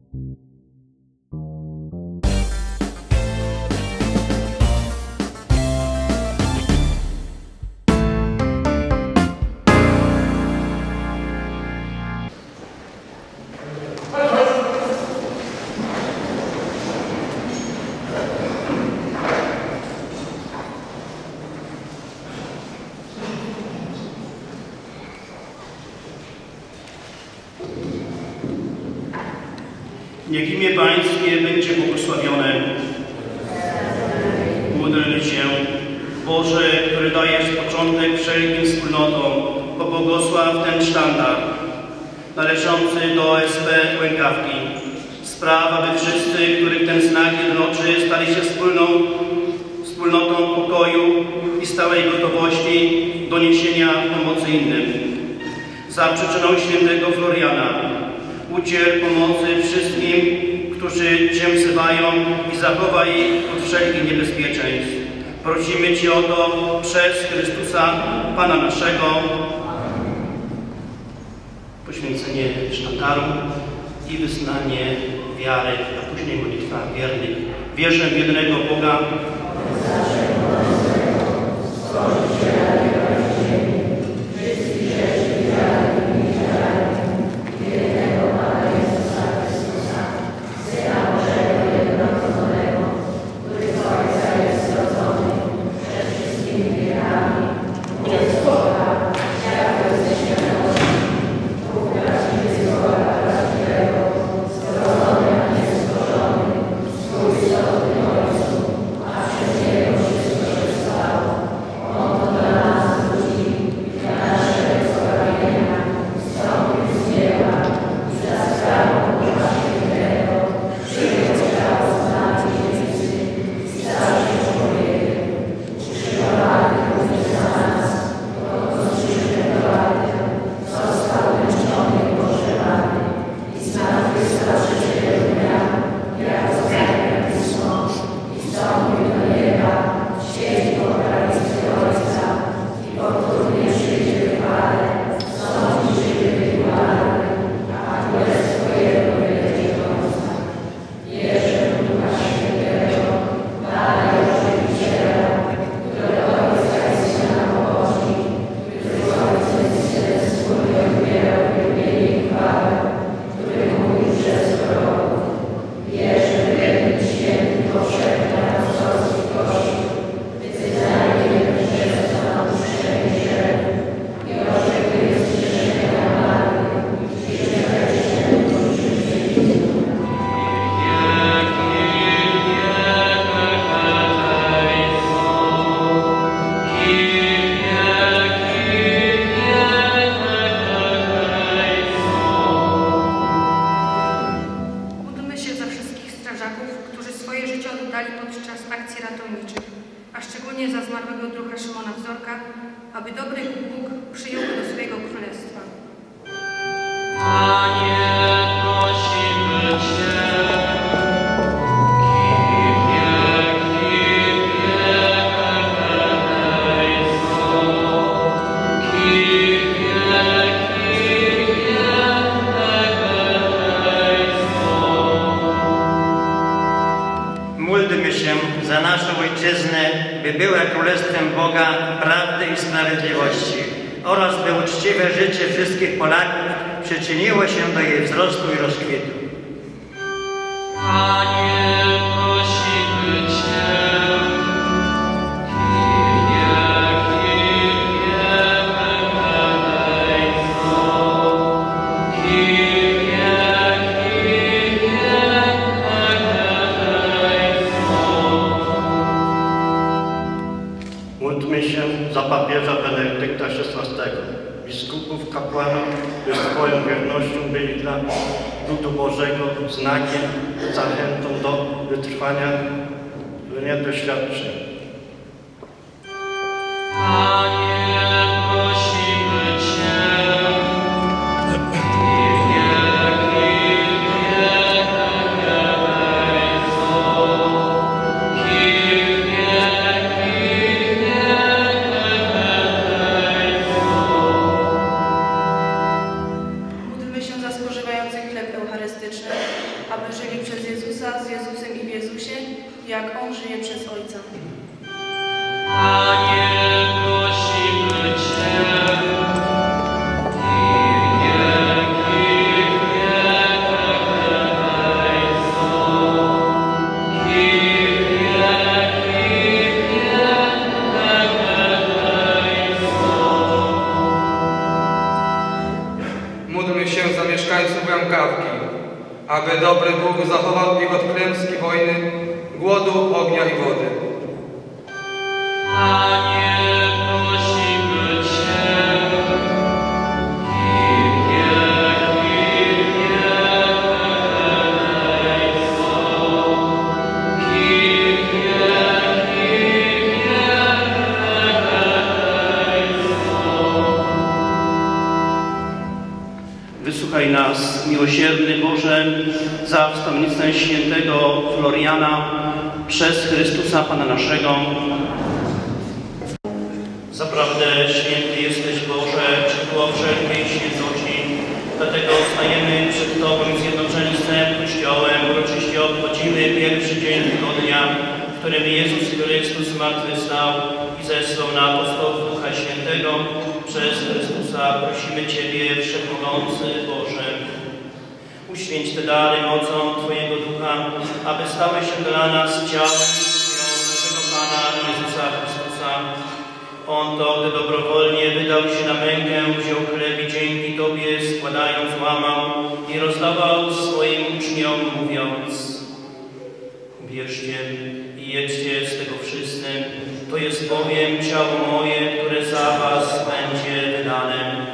Niech imię Pańskie będzie błogosławione. Módlmy się. Boże, który dajesz początek wszelkim wspólnotom, pobłogosław ten sztandar należący do OSP Łęgawki. Spraw, aby wszyscy, których ten znak jednoczy, stali się wspólnotą pokoju i stałej gotowości do niesienia pomocy innym. Za przyczyną świętego Floriana udziel pomocy wszystkim, którzy Cię wzywają i zachowaj ich od wszelkich niebezpieczeństw. Prosimy Cię o to przez Chrystusa, Pana naszego. Poświęcenie sztandaru i wyznanie wiary, a później modlitwa wiernych. Wierzę w jednego Boga, aby dobry Bóg przyjął go do swojego królestwa. Panie, prosimy Cię. Módlmy się za naszą ojczyznę, by była królestwem Boga, prawdy i sprawiedliwości oraz by uczciwe życie wszystkich Polaków przyczyniło się do jej wzrostu i rozkwitu. Panie, prosimy Cię. Módlmy się za papieża Benedykta XVI, biskupów, kapłanów, by swoją wiernością byli dla ludu Bożego znakiem, zachętą do wytrwania w niedoświadczeń. Panie, prosimy Cię. Módlmy się za spożywających chleb eucharystyczny aby żyli przez Jezusa, z Jezusem i w Jezusie, jak On żyje przez Ojca. Panie, prosimy Cię. Módlmy się za mieszkańców Bramkawki, aby dobry Bóg zachował ich od klęski wojny, głodu, ognia i wody. Panie, prosimy Cię. Wysłuchaj nas, miłosierny Boże, za wstawiennictwem świętego Floriana przez Chrystusa Pana naszego. Zaprawdę święty jesteś, Boże, źródło wszelkiej świętości. Dlatego stajemy przed Tobą zjednoczeni z całym Kościołem. Uroczyście obchodzimy pierwszy dzień tygodnia, w którym Jezus Chrystus zmartwychwstał i zesłał na apostołów Ducha Świętego. Przez Chrystusa prosimy Ciebie, Wszechmogący Boże. Uświęć te dary mocą Twojego Ducha, aby stały się dla nas ciałem i krwią naszego Pana Jezusa Chrystusa. On to, gdy dobrowolnie wydał się na mękę, wziął chleb i dzięki Tobie składając łamał i rozdawał swoim uczniom, mówiąc: bierzcie i jedzcie z tego wszyscy, to jest bowiem ciało moje, które za was będzie wydane.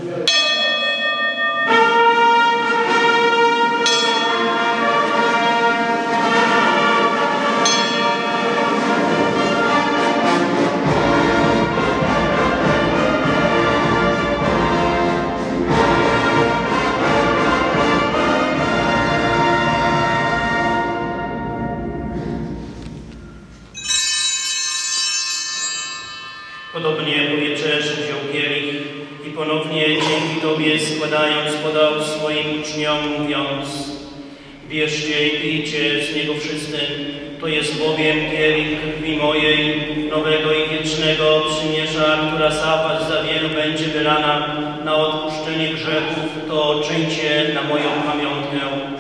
Podobnie po wieczerzy wziął kielich i ponownie dzięki Tobie składając podał swoim uczniom, mówiąc: bierzcie i pijcie z niego wszyscy, to jest bowiem kielich krwi mojej, nowego i wiecznego przymierza, która za was za wielu będzie wylana na odpuszczenie grzechów, to czyńcie na moją pamiątkę.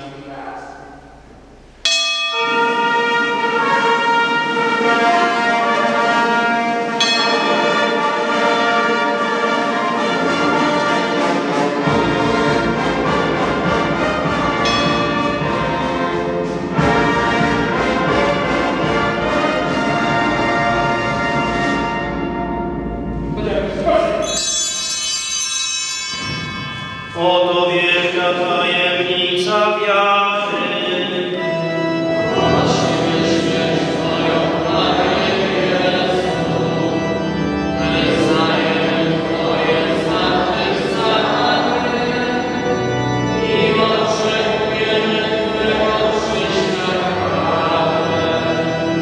Oto wielka tajemnica wiary. Głosimy śmierć Twoją, Panie Jezu, wyznajemy Twoje zmartwychwstanie i oczekujemy Twego przyjścia chwały.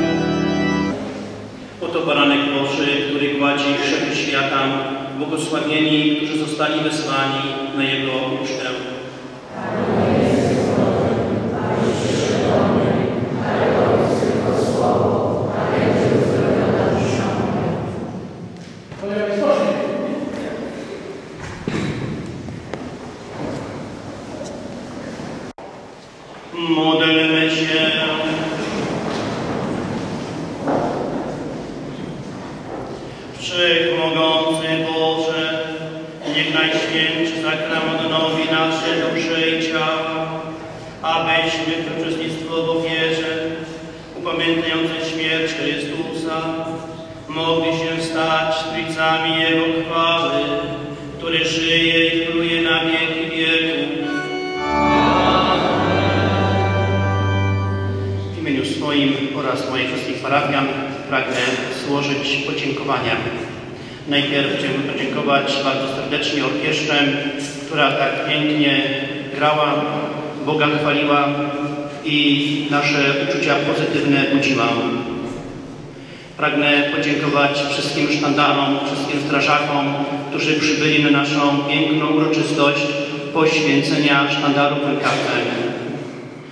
Oto baranek Boży, który gładzi grzechy świata. Błogosławieni, którzy zostali wezwani na Jego ucztę. Módlmy się. Wszechmogący Boże, niech Najświętszy sakrament odnowi nasze dusze i ciała, abyśmy w uczestnictwo w ofierze upamiętniające śmierć Chrystusa mogli się stać strójcami Jego chwały, który żyje i króluje na wieki wieków. W imieniu swoim oraz moich wszystkich parafian pragnę złożyć podziękowania. Najpierw chciałbym podziękować bardzo serdecznie orkiestrze, która tak pięknie grała, Boga chwaliła i nasze uczucia pozytywne budziła. Pragnę podziękować wszystkim sztandarom, wszystkim strażakom, którzy przybyli na naszą piękną uroczystość poświęcenia sztandaru w Rękawce.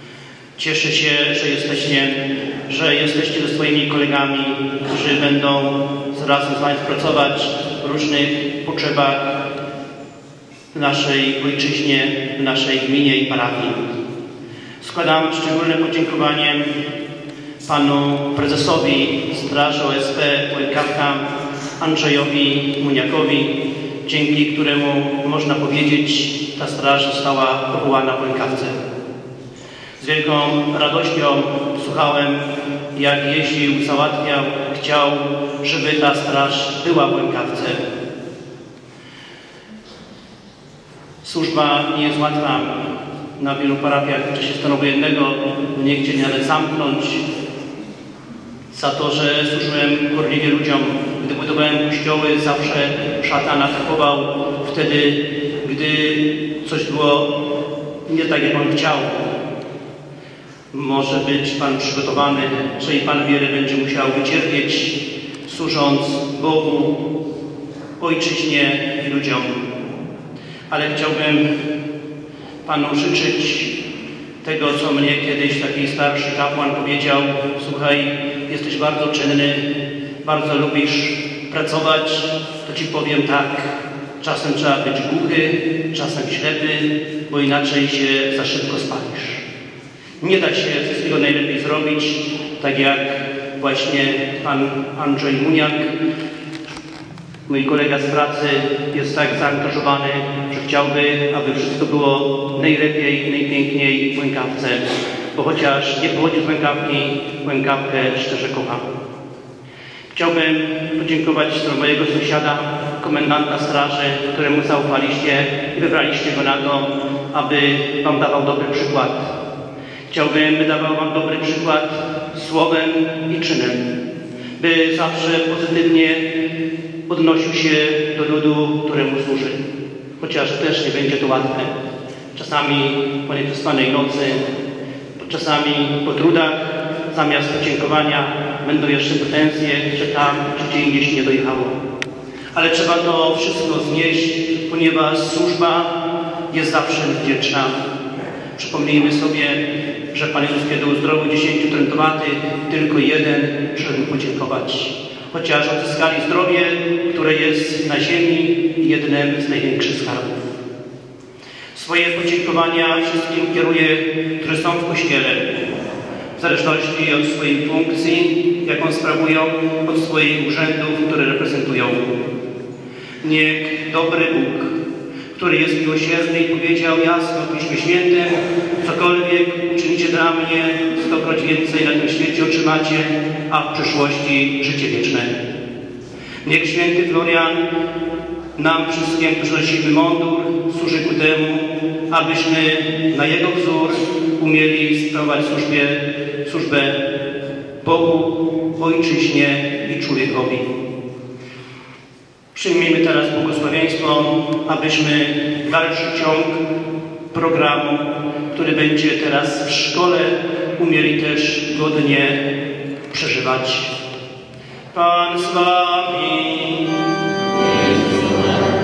Cieszę się, że jesteście ze swoimi kolegami, którzy będą razem z wami pracować w różnych potrzebach w naszej ojczyźnie, w naszej gminie i parafii. Składam szczególne podziękowanie panu prezesowi Straży OSP Łękawka Andrzejowi Muniakowi, dzięki któremu, można powiedzieć, ta straż została powołana w Łękawce. Z wielką radością słuchałem, jak jeździł, załatwiał, chciał, żeby ta straż była w Łękawce. Służba nie jest łatwa. Na wielu parafiach w czasie stanu wojennego nie chcieli nawet zamknąć za to, że służyłem gorliwie ludziom. Gdy budowałem kościoły, zawsze szatan atakował wtedy, gdy coś było nie tak, jak on chciał. Może być Pan przygotowany, że i Pan wiele będzie musiał wycierpieć, służąc Bogu, ojczyźnie i ludziom. Ale chciałbym Panu życzyć tego, co mnie kiedyś taki starszy kapłan powiedział: słuchaj, jesteś bardzo czynny, bardzo lubisz pracować, to Ci powiem tak, czasem trzeba być głuchy, czasem ślepy, bo inaczej się za szybko spalisz. Nie da się wszystkiego najlepiej zrobić, tak jak właśnie pan Andrzej Muniak, mój kolega z pracy, jest tak zaangażowany, że chciałby, aby wszystko było najlepiej, najpiękniej w Łękawce, bo chociaż nie pochodzi z Łękawki, Łękawkę szczerze kocham. Chciałbym podziękować za mojego sąsiada, komendanta straży, któremu zaufaliście i wybraliście go na to, aby wam dawał dobry przykład. Chciałbym, by dawał wam dobry przykład słowem i czynem, by zawsze pozytywnie odnosił się do ludu, któremu służy. Chociaż też nie będzie to łatwe. Czasami po nieprzespanej nocy, czasami po trudach, zamiast podziękowania będą jeszcze pretensje, że tam czy gdzie indziej się nie dojechało. Ale trzeba to wszystko znieść, ponieważ służba jest zawsze wdzięczna. Przypomnijmy sobie, że Pan Jezus, kiedy uzdrowił 10 trętowatych, tylko jeden przyszedł podziękować. Chociaż odzyskali zdrowie, które jest na ziemi, jednym z największych skarbów. Swoje podziękowania wszystkim kieruję, którzy są w Kościele, w zależności od swojej funkcji, jaką sprawują, od swoich urzędów, które reprezentują. Niech dobry Bóg, który jest miłosierny i powiedział jasno w Piśmie Świętym: cokolwiek uczynicie dla mnie, 100-kroć więcej na tym świecie otrzymacie, a w przyszłości życie wieczne. Niech święty Florian nam wszystkim, którzy nosimy mundur, służy ku temu, abyśmy na jego wzór umieli sprawować służbę Bogu, ojczyźnie i człowiekowi. Przyjmijmy teraz błogosławieństwo, abyśmy dalszy ciąg programu, który będzie teraz w szkole, umieli też godnie przeżywać. Pan z wami.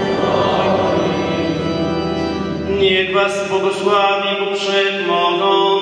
Niech was błogosławi Bóg Wszechmogący,